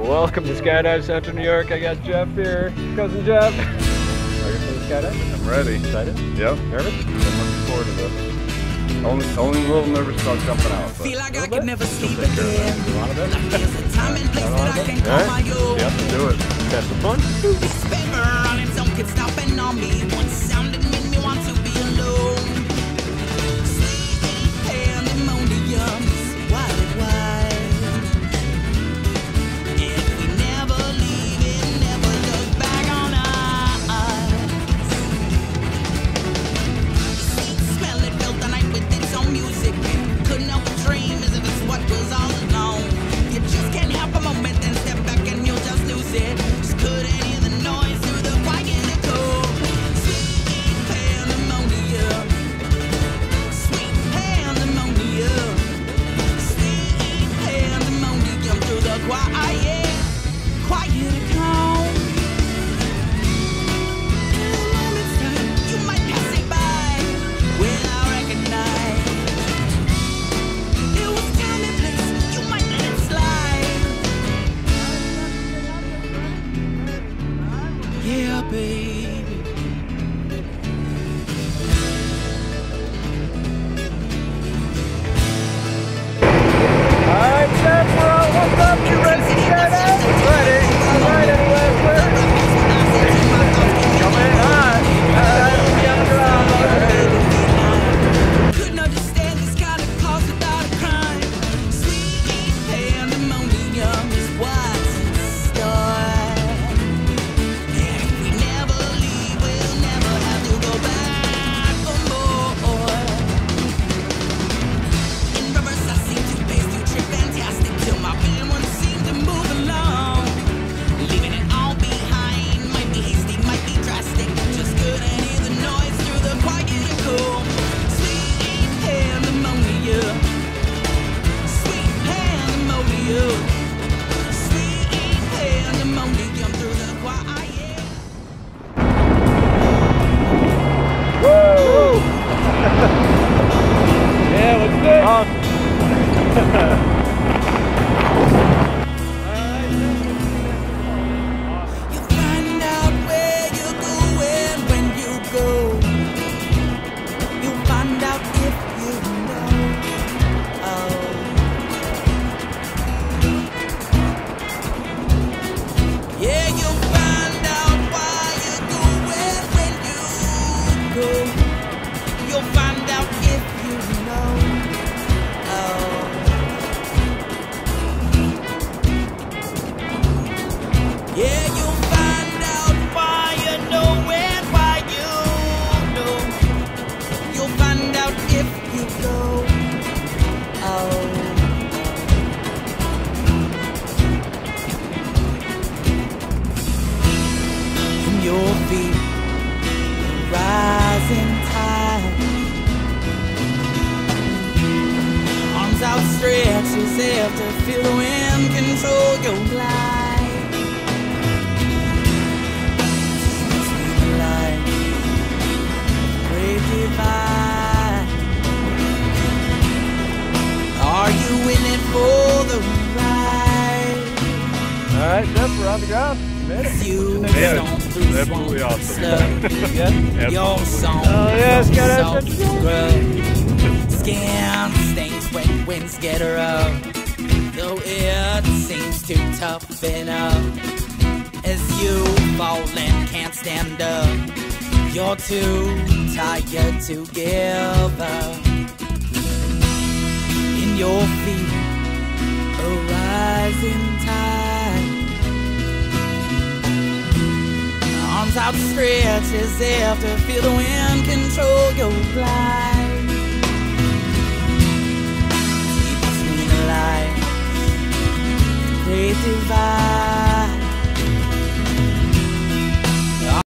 Welcome to SkyDive Central New York. I got Jeff here, cousin Jeff. Are you ready for the skydive? I'm ready. Excited? Yep. Nervous? I'm looking forward to this. Only a little nervous about jumping out. Feel like I could never sleep Take care of again. that. You want a bit? Like there's a time and place that I can call my own. Yep, do it. Have some fun. This paper on its own kept stopping on me. One sound that made me want to be alone. Sweet pandemonium, wild, wild. If we never leave it, never look back on us. Sweet smell it filled the night with its own music. Couldn't help but dream as if it's what was all along. You just can't help a moment, then step back and you'll just lose it. Just couldn't hear the noise through the quiet echo. Sweet pandemonium, sweet pandemonium, sweet pandemonium through the quiet echo. In a moment's time, you might pass it by without recognize. It was time and place, you might let it slide. Yeah, baby. Alright, Jeff, we're all hooked up. You ready to skydive? Ready. Alright, any last words? Come in hot. Alright, be on the ground. Alright. Couldn't understand this kind of cause without a crime. Sweet pandemonium is what's in store. And if we never leave, we'll never have to go back for more. In reverse, I seem to pace through trip fantastic till my vision won't seem to move along. Leaving it all behind might be hasty, might be drastic. Just couldn't hear the noise through the quiet echo. Sweet pandemonium, sweet pandemonium, sweet pandemonium through the quiet. Woo! Yeah, looks good. Awesome. You find out where you're going when you go. You find out if you know. Oh. Yeah, you'll find out why you're going when you go. You'll find out if you know. Oh. Yeah, you'll find out why you know and why you know. You'll find out if you go. Oh. In your feet, rising tide. Arms outstretched as if to feel the wind control your glide. Sweet light, great divide. Are you in it for the ride? Alright, Jeff, we're on the ground. You made it. As you Yeah, stomp through absolutely swamp awesome. slug, your song Oh, yeah, SkyDive soft Central. scrub. Skin stains when winds get rough, though it seems to toughen up. As you fall and can't stand up, you're too tired to give up. In your feet, a rising tide. Arms outstretched as if to feel the wind control your glide.